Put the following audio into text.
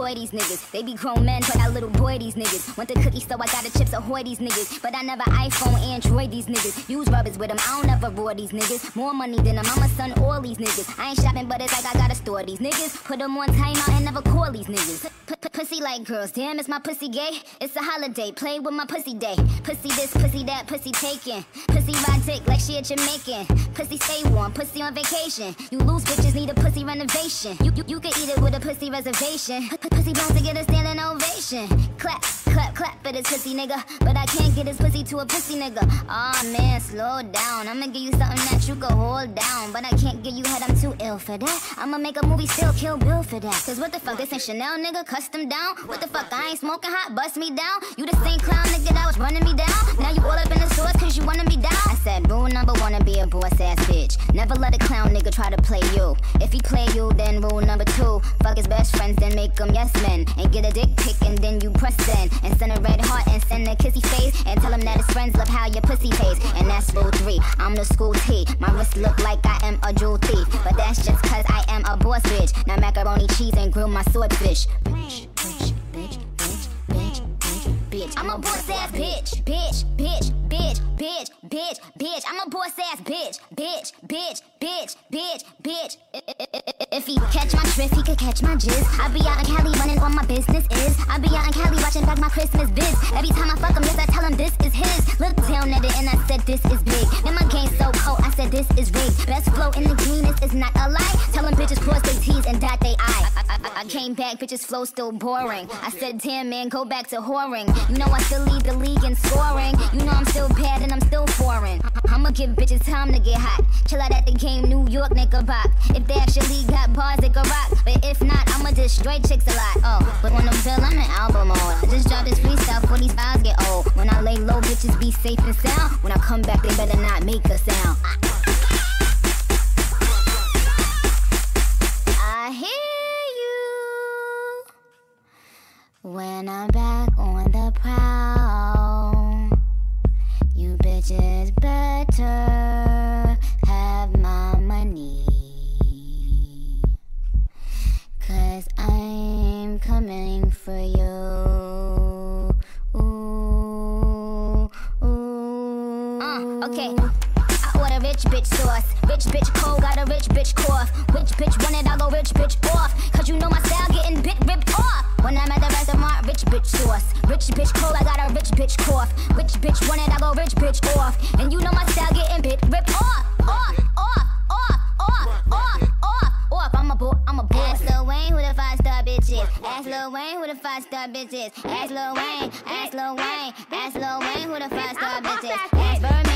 enjoy these niggas. They be grown men, but I little boy these niggas. Want the cookie, so I got the chips ahoy these niggas. But I never iPhone, Android these niggas. Use rubbers with them, I don't ever roar these niggas. More money than them, I'm a son, all these niggas. I ain't shopping, but it's like I gotta store these niggas. Put them on timeout and never call these niggas. Pussy like girls, damn, is my pussy gay? It's a holiday, play with my pussy day. Pussy this, pussy that, pussy taken. Pussy ride dick like she a Jamaican. Pussy stay warm, pussy on vacation. You lose bitches, need a pussy renovation. You can eat it with a pussy reservation. Pussy bound to get a standing ovation. Clap, clap, clap for this pussy nigga. But I can't get this pussy to a pussy nigga. Aw man, slow down. I'ma give you something that you can hold down. But I can't give you head, I'm too ill for that. I'ma make a movie, still Kill Bill for that. Cause what the fuck, this ain't Chanel nigga, custom down. What the fuck, I ain't smoking hot, bust me down. You the same clown nigga that was running me down. Now you all up in the stores cause you wanna be down. I said rule number one, to be a boss ass bitch. Never let a clown nigga try to play you. If he play you, then rule number two, fuck his best friends, then make them yes men. And get a dick pic and then you press send. And send a red heart and send a kissy face. And tell him that his friends love how your pussy tastes. And that's rule three, I'm the school T. My wrist look like I am a jewel thief. But that's just cause I am a boss bitch. Now macaroni cheese and grill my swordfish. Bitch, bitch, bitch, bitch, bitch, bitch, bitch. I'm a boss ass bitch, bitch, bitch, bitch, bitch, bitch, bitch. I'm a boss ass bitch, bitch, bitch, bitch, bitch, bitch. If he catch my drift, he could catch my jizz. I be out in Cali running all my business is. I be out in Cali watching back my Christmas biz. Every time I fuck him, yes, I tell him this is his. Look down at it and I said this is big. And my game so cold, I said this is rigged. Best flow in the greenest is not a lie. Tell them bitches cross they T's and dot they I. I came back, bitches flow still boring. I said damn man, go back to whoring. You know I still lead the league in scoring. You know I'm still bad and I'm still foreign. I'ma give bitches time to get hot. Chill out at the game, New York nigga rock. If they actually got bars, they can rock. But if not, I'ma destroy chicks a lot. Oh, but on the bill, I'm in album mode. I just dropped this freestyle before these files get old. When I lay low, bitches be safe and sound. When I come back, they better not make a sound. I hear you when I'm back on the prowl. You bitches better have my money, cause I'm coming for you. Ooh, ooh. Okay. I order rich bitch sauce. Rich bitch cold, got a rich bitch cough. Rich bitch want it, I go rich bitch off. Cause you know my style getting bit ripped off. When I'm at the restaurant, rich bitch sauce. Rich bitch cold, I got a rich bitch cough. Rich bitch want it, I go rich bitch off. And you know my style getting bit ripped off. Off, off, off, off, off, off, off. I'm a boy. Ask Lil Wayne who the 5-star bitch is. Ask Lil Wayne who the 5-star bitch is. Ask Lil Wayne, ask Lil Wayne, ask Lil Wayne who the 5-star bitch is. Ask Vermin.